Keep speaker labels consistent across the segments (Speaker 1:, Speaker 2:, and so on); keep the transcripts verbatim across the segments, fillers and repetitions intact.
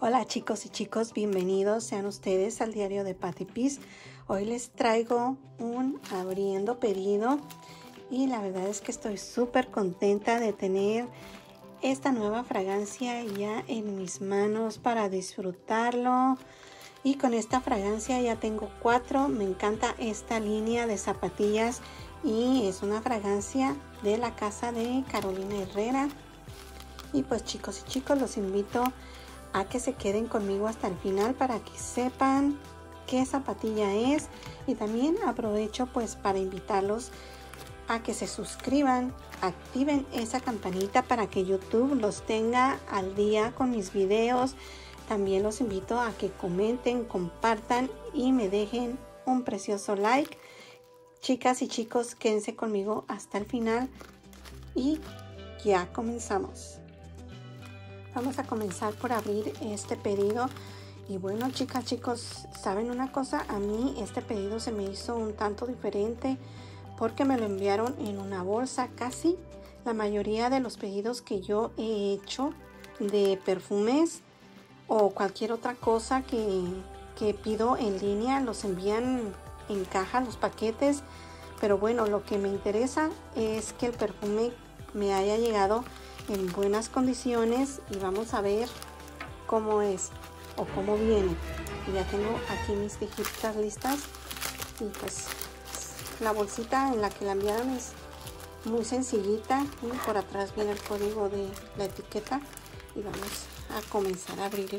Speaker 1: Hola chicos y chicos, bienvenidos sean ustedes al diario de Patty Peace. Hoy les traigo un abriendo pedido y la verdad es que estoy súper contenta de tener esta nueva fragancia ya en mis manos para disfrutarlo. Y con esta fragancia ya tengo cuatro. Me encanta esta línea de zapatillas y es una fragancia de la casa de Carolina Herrera. Y pues chicos y chicos, los invito a que se queden conmigo hasta el final para que sepan qué zapatilla es, y también aprovecho pues para invitarlos a que se suscriban, activen esa campanita para que YouTube los tenga al día con mis videos. También los invito a que comenten, compartan y me dejen un precioso like. Chicas y chicos, quédense conmigo hasta el final y ya comenzamos. Vamos a comenzar por abrir este pedido. Y bueno, chicas, chicos, ¿saben una cosa? A mí este pedido se me hizo un tanto diferente porque me lo enviaron en una bolsa. Casi la mayoría de los pedidos que yo he hecho de perfumes o cualquier otra cosa que, que pido en línea, los envían en caja, los paquetes. Pero bueno, lo que me interesa es que el perfume me haya llegado en buenas condiciones y vamos a ver cómo es o cómo viene. Y ya tengo aquí mis tijeras listas y pues la bolsita en la que la enviaron es muy sencillita y por atrás viene el código de la etiqueta y vamos a comenzar a abrirlo.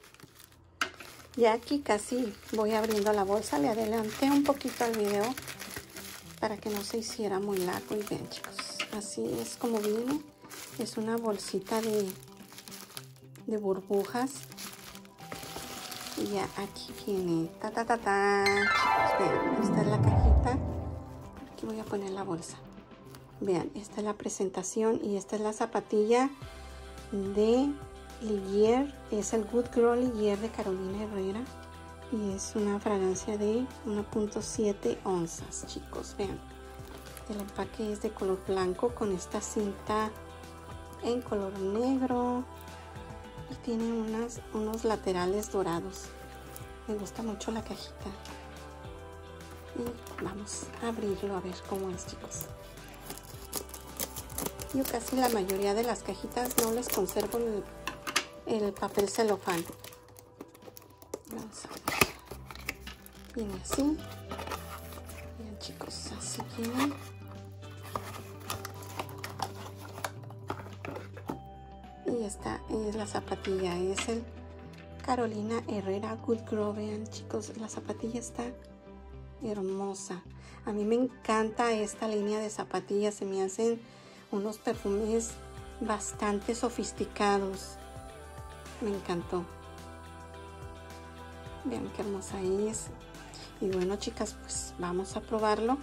Speaker 1: Ya aquí casi voy abriendo la bolsa, le adelanté un poquito al video para que no se hiciera muy largo. Y bien chicos, así es como viene. Es una bolsita de, de burbujas. Y ya aquí viene. Ta, ta, ta, ta. Chicos, vean, esta es la cajita. Aquí voy a poner la bolsa. Vean, esta es la presentación y esta es la zapatilla de Ligier. Es el Good Girl Ligier de Carolina Herrera. Y es una fragancia de uno punto siete onzas, chicos. Vean, el empaque es de color blanco con esta cinta en color negro y tiene unas, unos laterales dorados. Me gusta mucho la cajita y vamos a abrirlo a ver cómo es, chicos. Yo casi la mayoría de las cajitas no les conservo el, el papel celofán. Vamos a ver. Viene así. Bien chicos, así viene. Y esta es la zapatilla, es el Carolina Herrera Good Girl. Vean chicos, la zapatilla está hermosa. A mí me encanta esta línea de zapatillas, se me hacen unos perfumes bastante sofisticados. Me encantó. Vean qué hermosa es. Y bueno chicas, pues vamos a probarlo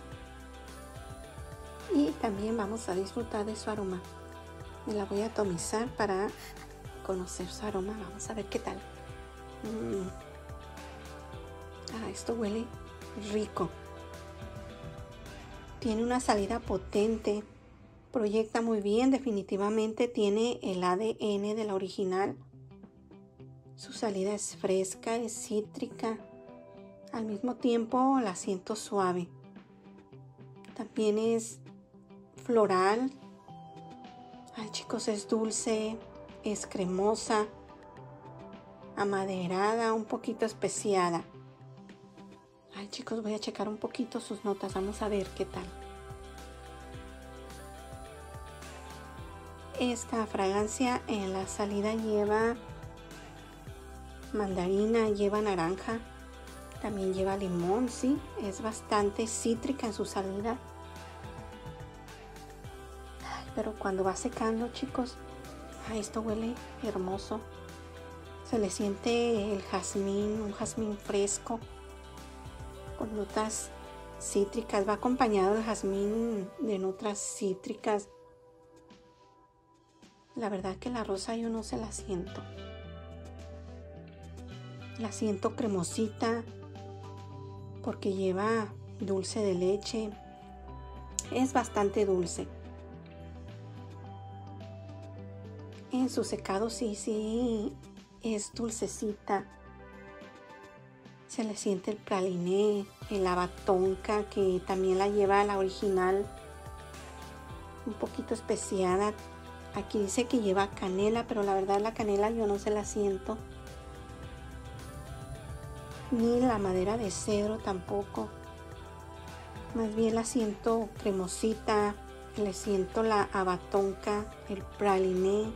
Speaker 1: y también vamos a disfrutar de su aroma. Me la voy a atomizar para conocer su aroma. Vamos a ver qué tal. Mm. Ah, esto huele rico. Tiene una salida potente. Proyecta muy bien. Definitivamente tiene el A D N de la original. Su salida es fresca, es cítrica. Al mismo tiempo la siento suave. También es floral. Ay chicos, es dulce, es cremosa, amaderada, un poquito especiada. Ay chicos, voy a checar un poquito sus notas, vamos a ver qué tal. Esta fragancia en la salida lleva mandarina, lleva naranja, también lleva limón, sí, es bastante cítrica en su salida. Pero cuando va secando, chicos, ah, esto huele hermoso. Se le siente el jazmín, un jazmín fresco con notas cítricas. Va acompañado el jazmín de notas cítricas. La verdad que la rosa yo no se la siento. La siento cremosita porque lleva dulce de leche. Es bastante dulce. En su secado sí, sí es dulcecita. Se le siente el praliné, el lava tonka, que también la lleva la original, un poquito especiada. Aquí dice que lleva canela, pero la verdad la canela yo no se la siento. Ni la madera de cedro tampoco. Más bien la siento cremosita, le siento la haba tonka, el praliné.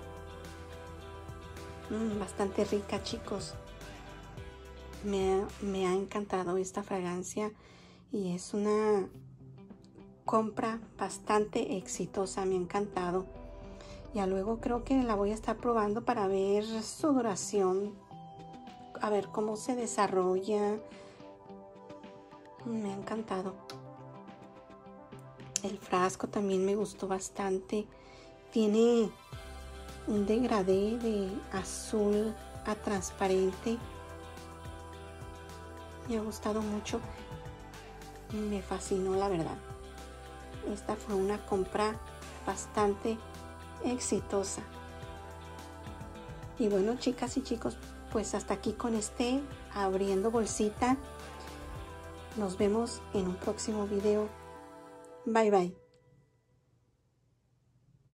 Speaker 1: Mm, bastante rica, chicos. Me ha, me ha encantado esta fragancia y es una compra bastante exitosa. Me ha encantado. Ya luego creo que la voy a estar probando para ver su duración, a ver cómo se desarrolla. Me ha encantado. El frasco también me gustó bastante. Tiene un degradé de azul a transparente. Me ha gustado mucho. Me fascinó, la verdad. Esta fue una compra bastante exitosa. Y bueno, chicas y chicos, pues hasta aquí con este abriendo bolsita. Nos vemos en un próximo video. Bye bye.